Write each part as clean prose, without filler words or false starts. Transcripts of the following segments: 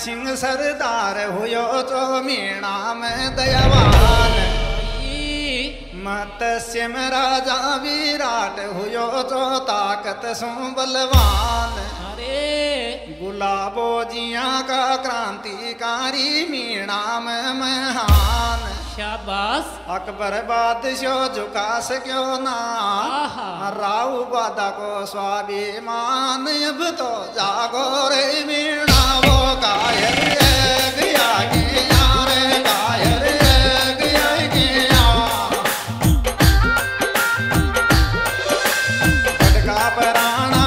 सिंह सरदार हुयो तो मीणा में दयावान मत्स्य में राजा विराट हुयो तो ताकत सो बलवान गुलाबो जिया का क्रांतिकारी मीणा में महान शाबाश अकबर बादशाह झुका सक्यो ना राव बादा को स्वाभिमान अब तो जागो रे मीणा वो कायर गया गया रे कायर गया गया भटका पराना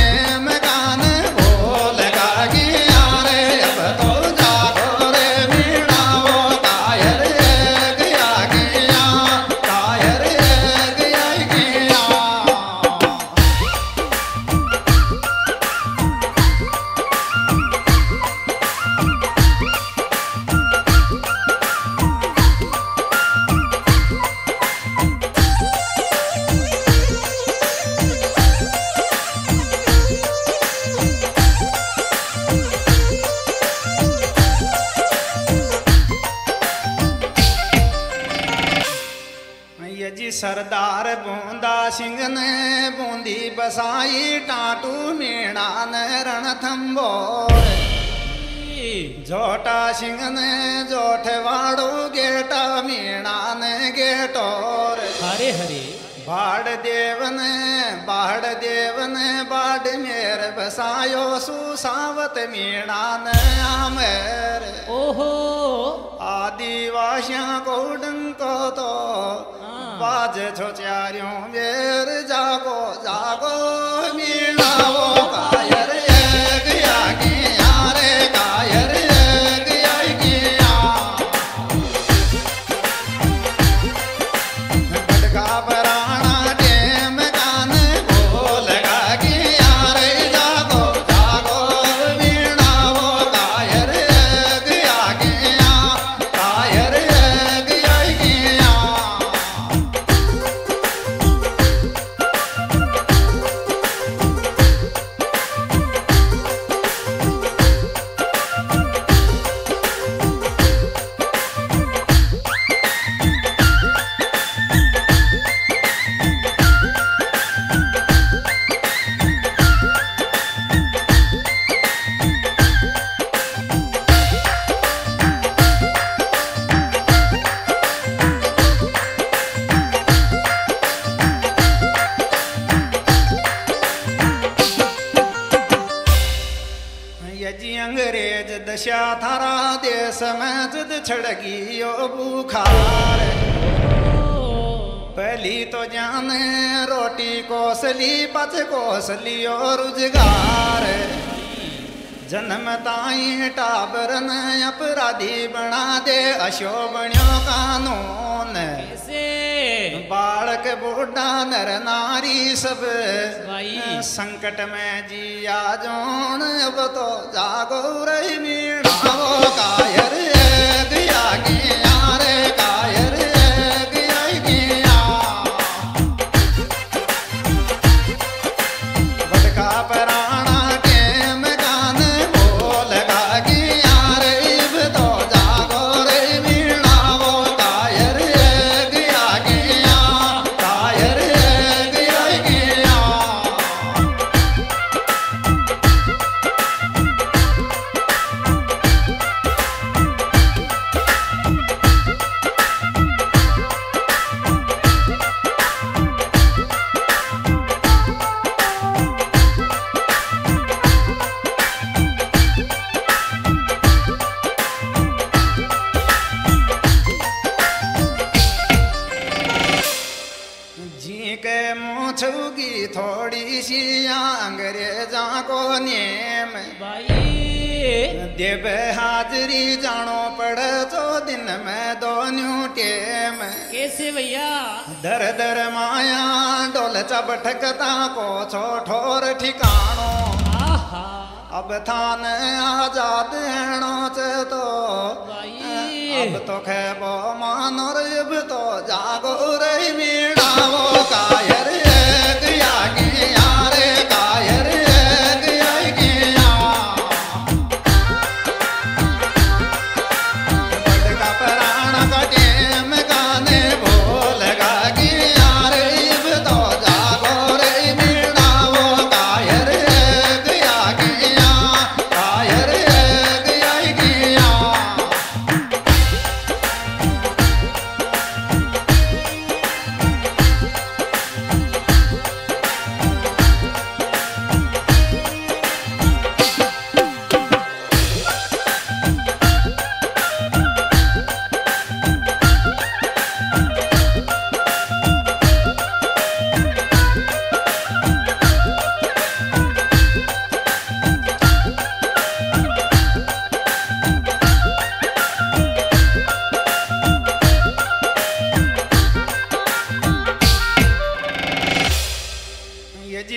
सरदार बूंदा सिंह ने बूंदी बसाई टाटू मीणा ने रणथंबो जोटा सिंह ने जोठवाड़ू गेटा मीणा ने गेटोर हरे हरे बाढ़ देव ने बाढ़ मेर बसायो सुसावत मीणा ने आमेर ओहो आदिवासियों को डंको तो बाज छो चारियों मेर जागो जागो मीणा वो कायर गया गया रे कायर गया गया भटका पराना टेम कान बोल गा गया रे जागो जागो मीणा वो कायर गया गया कायर गया गया अंग्रेज दशा थारा देश में जुद छड़गी यो बुखार पहली तो जाने रोटी कोसली पच कोसली और रोजगार जन्म ताई टाबर ने अपराधी बना दे अशोभन्यो कानून बालक बूढ़ा नर नारी सब संकट में जिया जोन अब तो जागो रे मीणा वो कायर गया गया रे कायर गया गया भटका पराना टेम गान बोल गा गया रे अब तो जागो रे मीणा वो कायर गया गया कायर गया गया जी के मूछूगी थोड़ी सी अंग्रेजा को नेम देव हाजरी जानो पड़े तो दिन में दोनों टेम कैसे भैया दर दर माया डोल चब ठकता को छो ठोर ठिकानो अब थान आजाद हेणो चे तो अब तो खेबो मानो रे अब तो जागो रे मीणा वो कायर गया गया रे कायर गया गया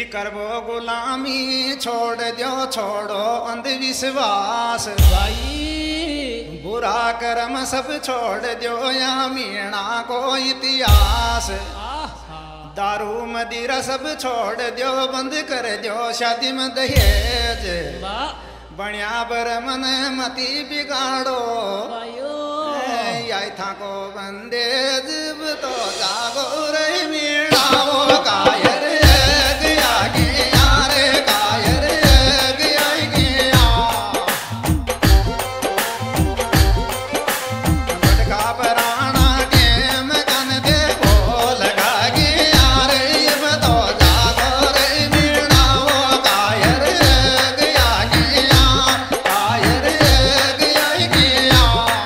करबो गुलामी छोड़ दो छोड़ो अंधविश्वास भाई बुरा कर्म सब छोड़ दो या मीणा को इतिहास दारू मदिरा सब छोड़ दो बंद कर दो शादी में दहेज बनिया बर मन मती बिगाड़ो आई था को बंदेज तो जागो रे मीणाओ कायर गया गया रे कायर गया गया बटका पराना गेम कन दे बोल गा गया रे तो जागो रे मीणाओ कायर गया गया कायर गया गया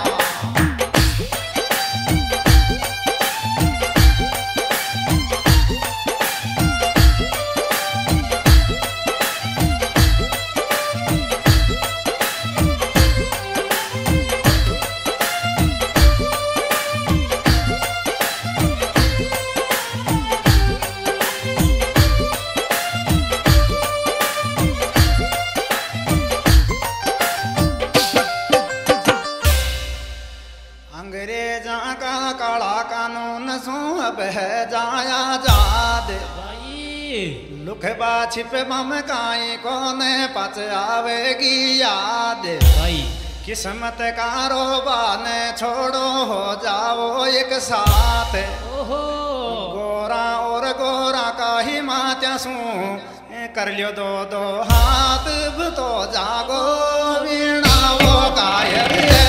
अंग्रेजा का काला कानून सो अब है जाया जाद भाई लुखबा छिप मम काई कोने पच आवेगी याद भाई किस्मत कारोबा ने छोड़ो हो जाओ एक साथ ओहो गोरा और गोरा का ही मात्या सू कर लियो दो दो हाथ तो जागो वीणा वो कायर